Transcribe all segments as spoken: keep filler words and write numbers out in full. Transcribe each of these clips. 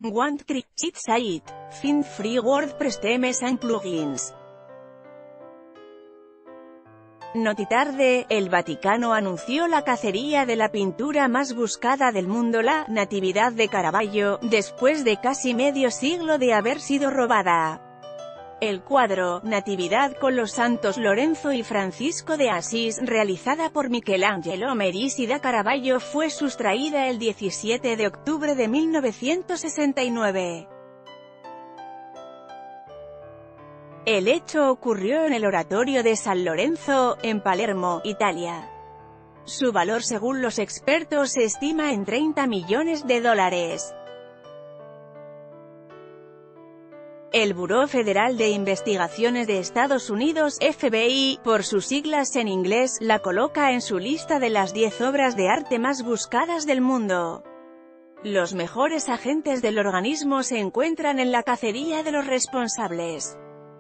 Want Create Site. Find Free WordPress Themes and Plugins. Notitarde, el Vaticano anunció la cacería de la pintura más buscada del mundo, la Natividad de Caravaggio, después de casi medio siglo de haber sido robada. El cuadro, Natividad con los santos Lorenzo y Francisco de Asís, realizada por Michelangelo Merisi da Caravaggio, fue sustraída el diecisiete de octubre de mil novecientos sesenta y nueve. El hecho ocurrió en el Oratorio de San Lorenzo, en Palermo, Italia. Su valor, según los expertos, se estima en treinta millones de dólares. El Buró Federal de Investigaciones de Estados Unidos, F B I, por sus siglas en inglés, la coloca en su lista de las diez obras de arte más buscadas del mundo. Los mejores agentes del organismo se encuentran en la cacería de los responsables.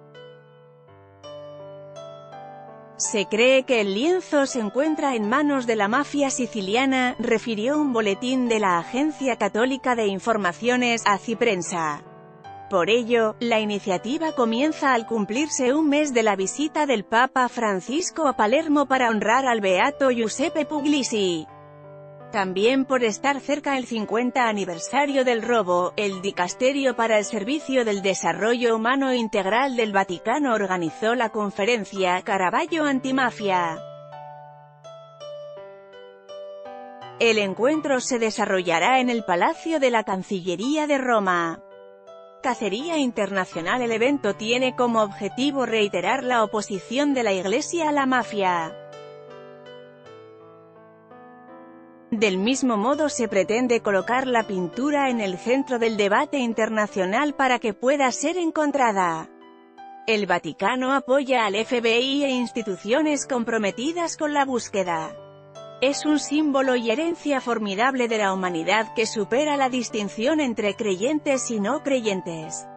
Se cree que el lienzo se encuentra en manos de la mafia siciliana, refirió un boletín de la Agencia Católica de Informaciones, Aciprensa. Por ello, la iniciativa comienza al cumplirse un mes de la visita del Papa Francisco a Palermo para honrar al beato Giuseppe Puglisi. También por estar cerca el cincuenta aniversario del robo, el Dicasterio para el Servicio del Desarrollo Humano Integral del Vaticano organizó la conferencia Caravaggio Antimafia. El encuentro se desarrollará en el Palacio de la Cancillería de Roma. Cacería internacional. El evento tiene como objetivo reiterar la oposición de la Iglesia a la mafia. Del mismo modo se pretende colocar la pintura en el centro del debate internacional para que pueda ser encontrada. El Vaticano apoya al F B I e instituciones comprometidas con la búsqueda. Es un símbolo y herencia formidable de la humanidad que supera la distinción entre creyentes y no creyentes.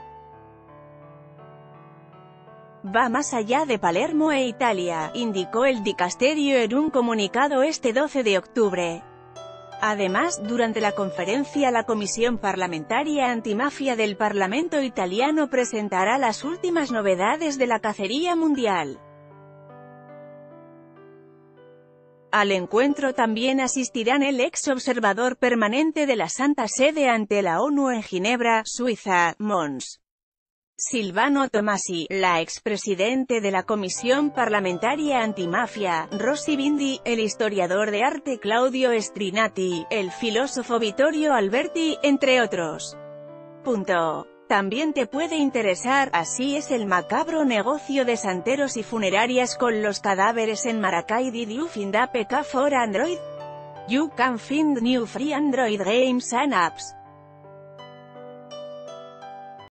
Va más allá de Palermo e Italia, indicó el Dicasterio en un comunicado este doce de octubre. Además, durante la conferencia la Comisión Parlamentaria Antimafia del Parlamento italiano presentará las últimas novedades de la cacería mundial. Al encuentro también asistirán el ex observador permanente de la Santa Sede ante la ONU en Ginebra, Suiza, Mons. Silvano Tomasi, la expresidente de la Comisión Parlamentaria Antimafia, Rosy Bindi, el historiador de arte Claudio Strinati, el filósofo Vittorio Alberti, entre otros. Punto. También te puede interesar, así es el macabro negocio de santeros y funerarias con los cadáveres en Maracay. Did you find a P K for Android? You can find new free Android games and apps.